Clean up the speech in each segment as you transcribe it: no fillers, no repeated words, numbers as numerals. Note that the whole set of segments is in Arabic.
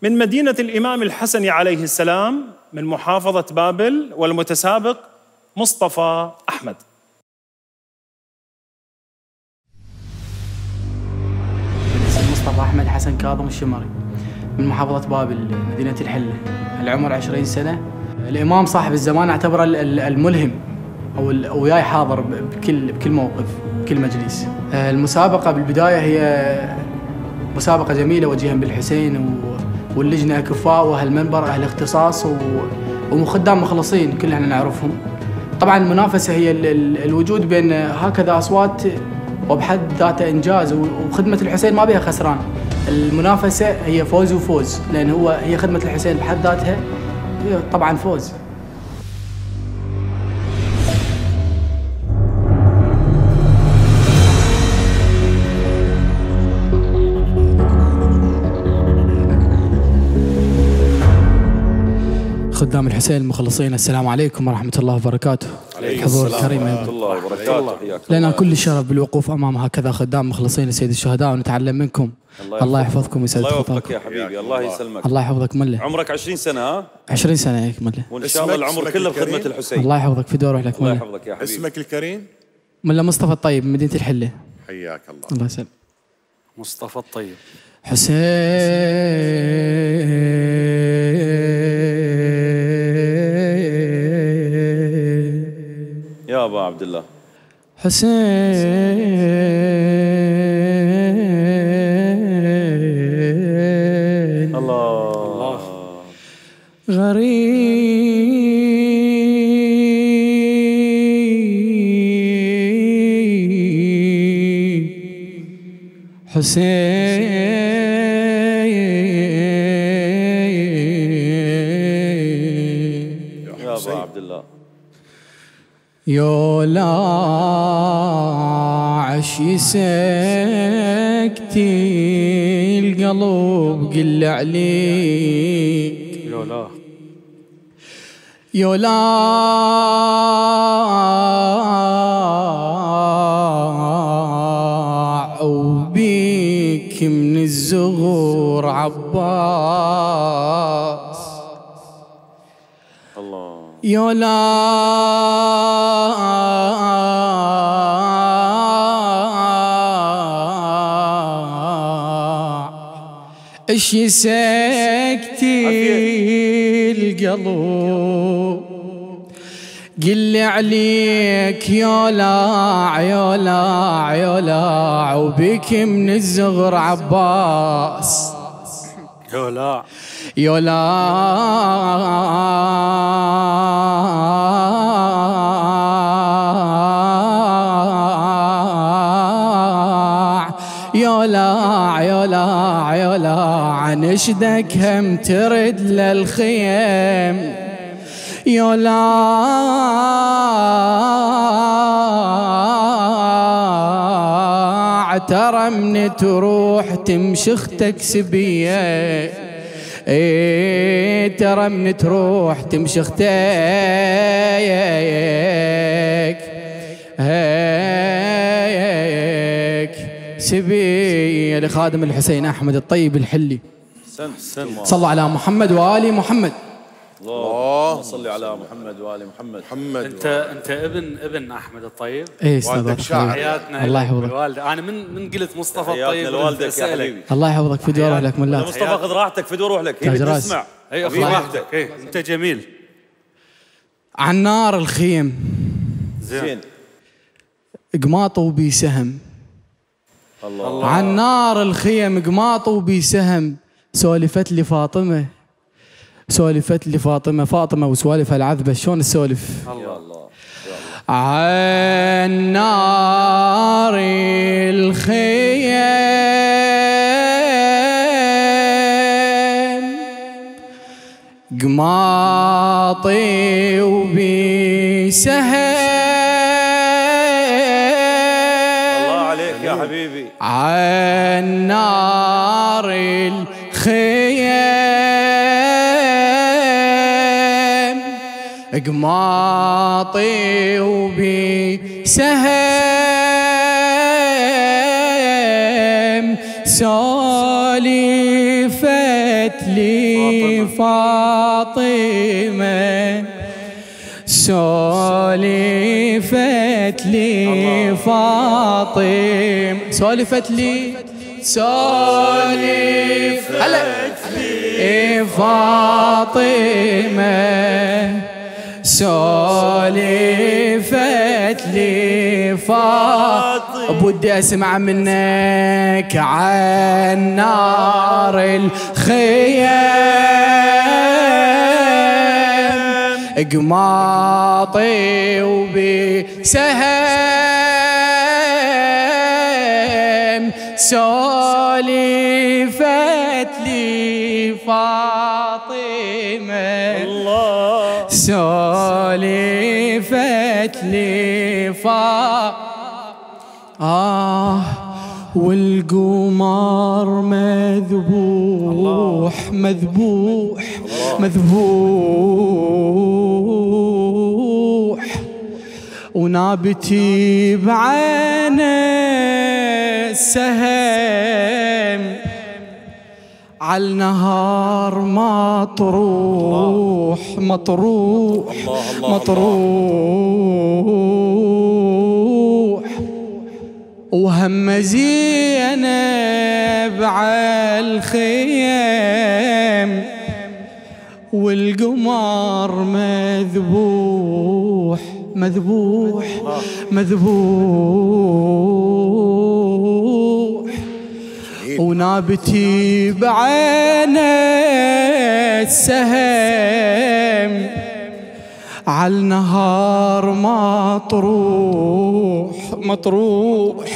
من مدينة الإمام الحسن عليه السلام من محافظة بابل، والمتسابق مصطفى أحمد. اسمي مصطفى أحمد حسن كاظم الشمري من محافظة بابل مدينة الحلة. العمر 20 سنة. الإمام صاحب الزمان اعتبره الملهم أو وياي حاضر بكل موقف بكل مجلس. المسابقة بالبداية هي مسابقة جميلة وجيها بالحسين واللجنة كفاء وأهل منبر أهل اختصاص وخدام مخلصين كلنا نعرفهم. طبعا المنافسة هي الوجود بين هكذا أصوات وبحد ذاته إنجاز، وخدمة الحسين ما بها خسران. المنافسة هي فوز وفوز، لأن هي خدمة الحسين بحد ذاتها هي طبعا فوز. خدام الحسين المخلصين، السلام عليكم ورحمة الله وبركاته. حضور كريم ورحمة الله وبركاته. لنا كل الشرف بالوقوف أمام هكذا خدام مخلصين لسيد الشهداء ونتعلم منكم. الله يحفظكم ويسعد خطاكم. الله يوفقك يا حبيبي، الله يسلمك. الله يحفظك مله. عمرك 20 سنة ها؟ 20 سنة هيك مله. وإن شاء الله العمر كله بخدمة الحسين. الله يحفظك في دور لك الله مله. يحفظك يا حبيبي. اسمك الكريم؟ مله مصطفى الطيب من مدينة الحلة. حياك الله. الله يسلمك. مصطفى الطيب. حسين يا أبا عبد الله. حسين الله غريب حسين يا أبا عبد الله. يولا عشي سكتي القلب قل عليك. يولا وبيك من الزغور عباس. الله يولا اشي سكتي القلب قل عليك يولاع يولاع يولاع وبك من الزغر عباس. يولاع يولاع يولاع يولاع نشدك هم ترد للخيم. يولاع ترى من تروح تمشي اختك سبيه. ترى من تروح تمشي اختك سبيه. لخادم الحسين أحمد الطيب الحلي. صلوا على محمد وآل محمد. اللهم صل على محمد وآل محمد. انت ابن احمد الطيب. ايه استاذ حياتنا الله يحفظك. الوالده انا من قلت مصطفى حياتنا الطيب لوالدك يا حبيبي. الله يحفظك في دوره لك من الله. مصطفى خذ راحتك في روح لك. هي بتسمع. اي خذ راحتك. انت جميل. عن نار الخيم زين. قماطوا بي سهم. الله. عن نار الخيم قماطوا بي سهم. سولفت لي فاطمة فاطمة وسوالفها العذبة. شلون السولف؟ يا الله عن نار الخيم قماطي وبسهم. الله عليك يا حبيبي. عن نار الخيم قماطي وبسهم. سولفت لي فاطمة سولفت لي فاطمة سولفت لي فاطمة سولفت لي فاطمة بدي أسمع منك عن نار الخيام قماطي وبسهم سولفت لي فاطمة الله سولفت لي والقمر مذبوح مذبوح مذبوح ونابتي بعينه السهم عالنهار مطروح مطروح مطروح وهم زينب عالخيام والقمر مذبوح مذبوح مذبوح ونابتي بعينه السهم عالنهار مطروح مطروح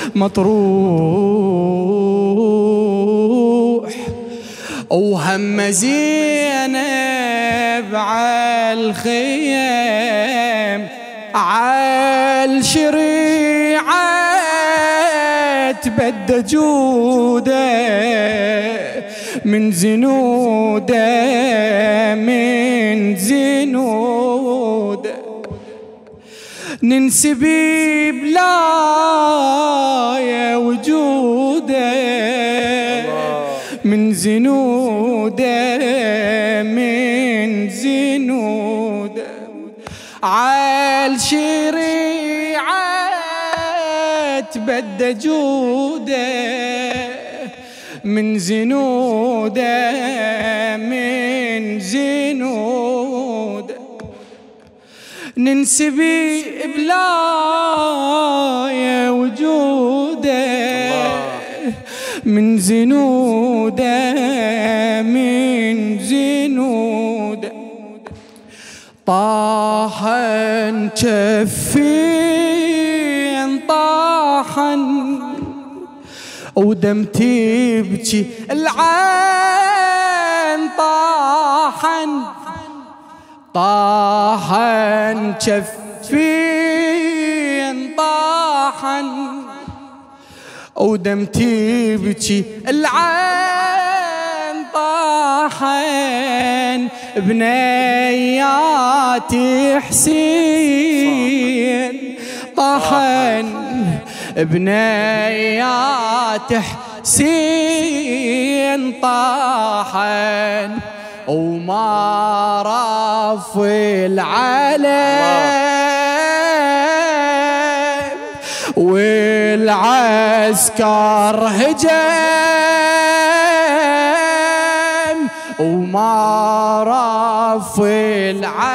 مطروح وهم زينب عالخيام عالشريعة تبدى جوده من زنوده من زنوده ننسبي بلايا وجوده من زنوده من زنوده عالشريعة تبدى جوده من زنوده من زنوده ننسبي بلايا وجوده من زنوده من زنوده طاحن جفين طاحن ودمتي بجي العين طاحن طاحن جفين طاحن ودمتي بجي العين طاحن بنياتي حسين طاحن بنيات حسين طاحن وما رفي العلم والعسكر هجم وما رفي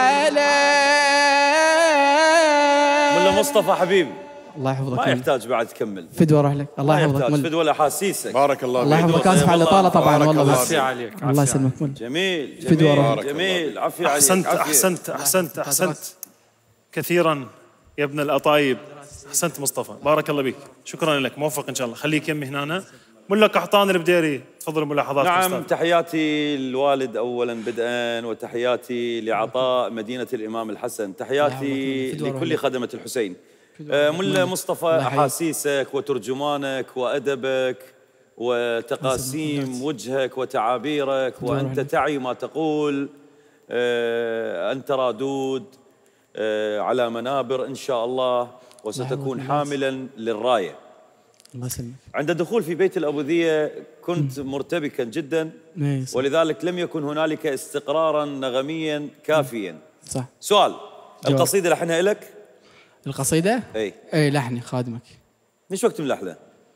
العلم ملا مصطفى حبيبي الله يحفظك ما يحتاج بعد تكمل فدوى اروح لك الله يحفظك فدوى الاحاسيسك بارك الله الله فيك. يحفظك اسف على الاطاله طبعا والله عافية عليك الله يسلمك جميل فدوى جميل روحك. جميل عافية عليك أحسنت عافية. أحسنت أحسنت أحسنت كثيرا يا ابن الأطايب. أحسنت مصطفى، بارك الله بك، شكرا لك، موفق إن شاء الله. خليك يمي هنا. ملا قحطان البديري، تفضلوا ملاحظات. نعم، تحياتي للوالد أولا بدءا، وتحياتي لعطاء مدينة الإمام الحسن، تحياتي لكل خدمة الحسين. ملا مصطفى، أحاسيسك وترجمانك وأدبك وتقاسيم وجهك وتعابيرك، وأنت تعي ما تقول، أنت رادود على منابر إن شاء الله، وستكون حاملا للراية. الله يسلمك. عند الدخول في بيت الأبوذية كنت مرتبكا جدا، ولذلك لم يكن هنالك استقرارا نغميا كافيا. صح. سؤال، القصيدة لحنها لك؟ القصيدة؟ اي لحني خادمك. ليش وقت ملحنها؟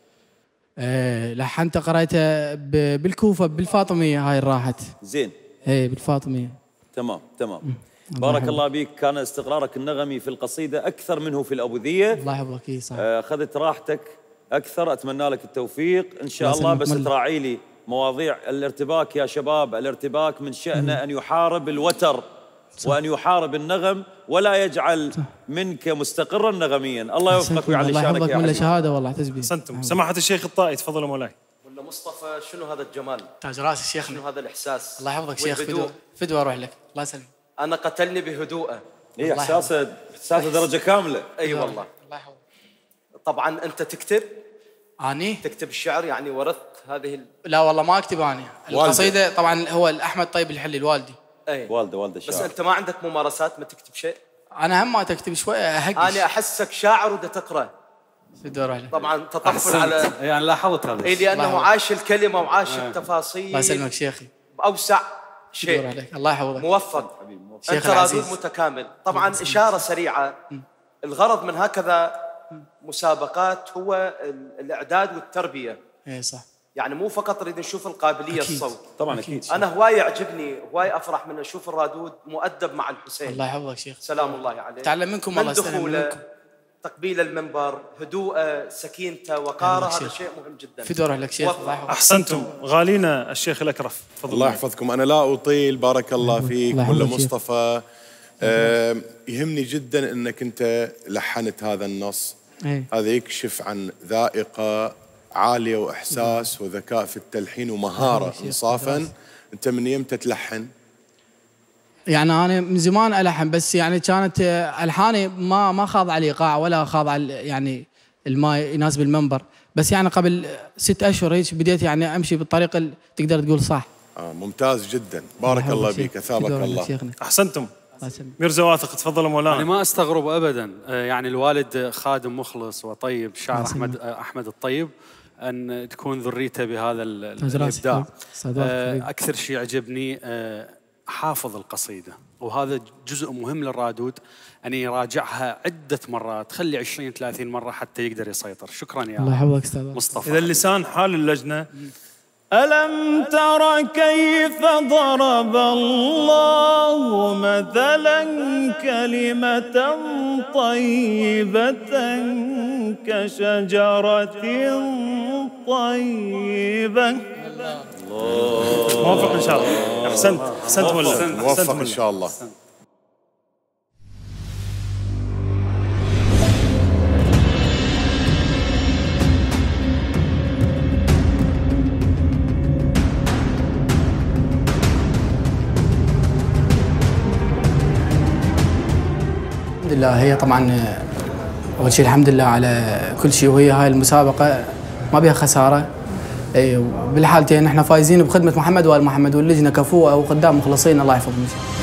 لحنت قرأتها بالكوفة بالفاطمية، هاي راحت. زين. اي بالفاطمية. تمام. بارك الله بك. كان استقرارك النغمي في القصيدة أكثر منه في الأبوذية. الله يحفظك. اي صح. أخذت راحتك أكثر. أتمنى لك التوفيق إن شاء الله، بس تراعي لي مواضيع الارتباك يا شباب. الارتباك من شأنه أن يحارب الوتر وأن يحارب النغم ولا يجعل منك مستقرا نغميا. الله يوفقك ويعلي شانك يا حبيبي. الله يحفظك. شهادة والله تسبيح. أحسنتم. سماحة الشيخ الطائي تفضلوا مولاي. ولا مصطفى، شنو هذا الجمال؟ تاج راسي شيخنا. شنو هذا الإحساس؟ الله يحفظك شيخ. فدوة أروح لك. الله يسلمك. أنا قتلني بهدوءه. إيه إحساسه درجة كاملة. أي والله. الله يحفظك. طبعا أنت تكتب؟ أني؟ تكتب الشعر يعني ورثت هذه لا والله ما أكتب أنا. القصيدة طبعا هو أحمد طيب الحلي الوالدي. أي. والده الشاعر. بس أنت ما عندك ممارسات ما تكتب شيء؟ أنا هم ما تكتب شوية أهقش. أنا أحسك شاعر ودا تقرأ. طبعا تطفل على يعني لاحظت هذا. اي لانه عاش الكلمه وعاش التفاصيل. الله يسلمك شيخي. باوسع شيء. الله يحفظك. موفق. انت رادود متكامل. طبعا اشاره سريعه، الغرض من هكذا مسابقات هو الاعداد والتربيه. اي صح. يعني مو فقط نريد نشوف القابليه أكيد. الصوت. طبعا اكيد. انا هواي يعجبني، هواي افرح من اشوف الرادود مؤدب مع الحسين. الله يحفظك شيخ. سلام الله عليه. تعلم منكم الله يسلمك. من تقبيل المنبر، هدوءه، سكينته، وقاره، هذا شيء مهم جدا. في دورك لك شيخ. احسنتم. غالينا الشيخ الاكرف تفضل. الله يحفظكم. انا لا اطيل. بارك الله فيك. ولا مصطفى، يهمني جدا انك انت لحنت هذا النص. هذا يكشف عن ذائقه عاليه واحساس وذكاء في التلحين ومهاره انصافا. انت من يمتى تلحن؟ يعني أنا من زمان ألحن، بس يعني كانت ألحاني ما خاضعة الإيقاع ولا خاضعة يعني الما يناسب المنبر، بس يعني قبل 6 أشهر هيك بديت يعني أمشي بالطريقة اللي تقدر تقول صح. ممتاز جدا. بارك الله بك. أثابك الله. أحسنتم. ميرزا واثق تفضل مولانا. يعني ما أستغرب أبدا، يعني الوالد خادم مخلص وطيب، الشاعر أحمد الطيب، أن تكون ذريته بهذا الإبداع. أكثر شيء عجبني حافظ القصيدة، وهذا جزء مهم للرادود أن يراجعها عدة مرات، خلي 20-30 مرة حتى يقدر يسيطر. شكرا يا الله يحفظك أستاذ مصطفى. إذا اللسان حال اللجنة. ألم تر كيف ضرب الله مثلا كلمة طيبة كشجرة طيبة. موفق إن شاء الله. أحسنت ولا موفق إن شاء الله. الحمد لله. هي طبعا أول شيء الحمد لله على كل شيء، وهي هاي المسابقة ما بها خسارة. بالحالتين احنا فايزين بخدمة محمد وآل محمد، واللجنة كفوءة وقدام مخلصين. الله يحفظهم.